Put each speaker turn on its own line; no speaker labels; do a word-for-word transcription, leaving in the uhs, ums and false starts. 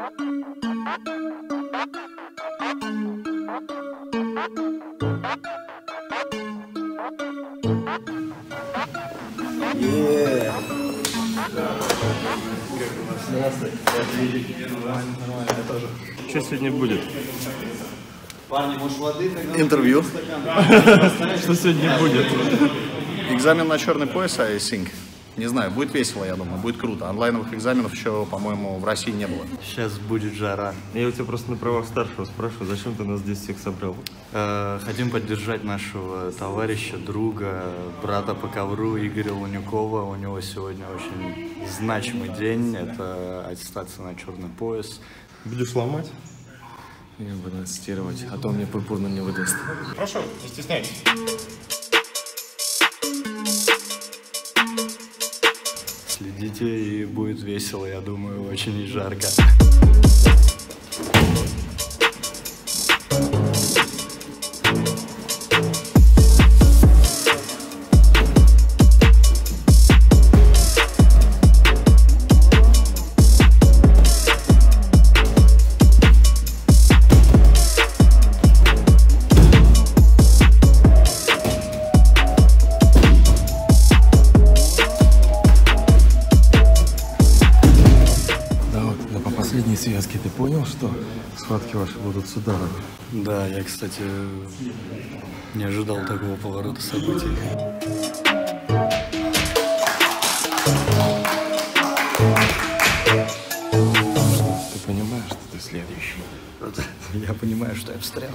Что сегодня будет?
Интервью.
Что сегодня будет?
Экзамен на черный пояс, I think. Не знаю, будет весело, я думаю, будет круто. Онлайновых экзаменов еще, по-моему, в России не было.
Сейчас будет жара.
Я у тебя просто на правах старшего спрашиваю, зачем ты нас здесь всех собрал?
Э, хотим поддержать нашего товарища, друга, брата по ковру Игоря Лунюкова. У него сегодня очень значимый день. Это аттестация на черный пояс.
Будешь ломать?
Я буду аттестировать, а то мне пурпурно не выдаст.
Прошу, не стесняйтесь.
Следите, и будет весело, я думаю, очень жарко.
Последние связки, ты понял, что схватки ваши будут с ударами?
Да, я, кстати, не ожидал такого поворота событий.
Ты понимаешь, что ты следующий?
Я понимаю, что я встрял.